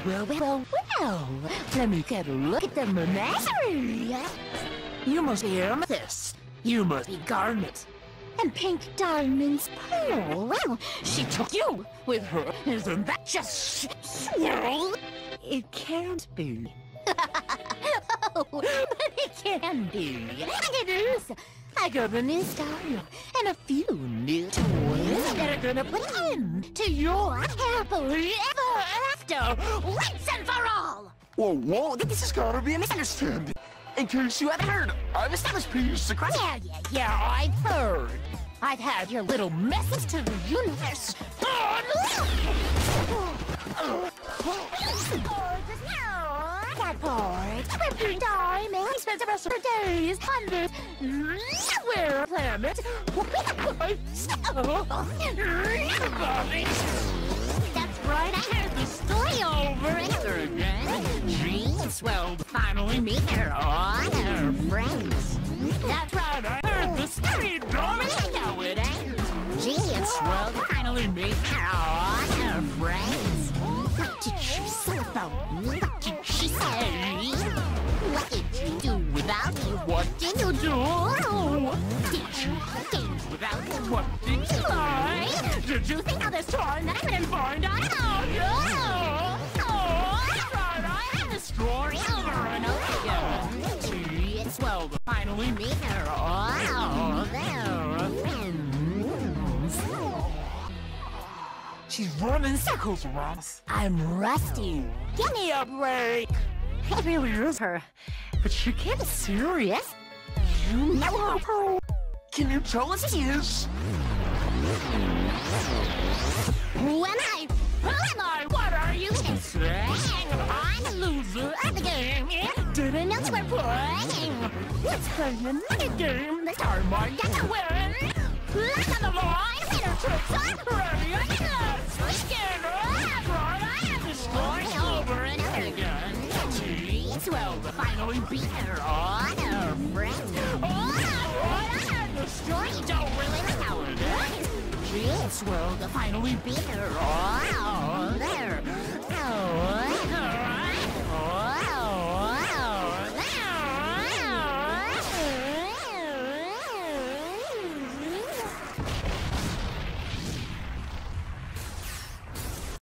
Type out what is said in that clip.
Well. Let me get a look at the menagerie. You must be Amethyst. You must be Garnet. And Pink Diamond's Pearl. Well, she took you with her. Isn't that just swirl? It can't be. Oh, but it can be. And it is. I got a new style and a few new toys that are gonna put an end to your happily ever after once and for all. Whoa, this has gotta be a misunderstanding. In case you haven't heard, I've established peace across— Yeah, I've heard. I've had your little message to the universe. That part, every time, I spent the rest of the days, hundreds, nowhere planet. That's right, I heard the story over and over again. Dreams will finally meet her all her friends. That's right, I heard the story, darling, I know it ain't. Dreams will finally meet her all her friends. What did she say about me? What did she say? What did you do without me? What did you do? Did you think without me? What did you lie? Did you think all this time that I wouldn't find out? No! That's right, I had the story over and over again. Gee, it's swell to finally meet her all their friends. She's running circles around us. I'm rusty. Give me a break. It really is her. But she can't be serious. You know her, Pearl. Can you tell us who she is? Who am I? What are you saying? I'm a loser at the game. Didn't know we're playing. Let's play another game. This time I get to win. Let's on the line. Winner tricks. I'm ready. Let's get it. Right, I have the story over and over again. It's well to finally beat her on her friends. I heard the story. Don't really know how it is. It's well to finally beat her on their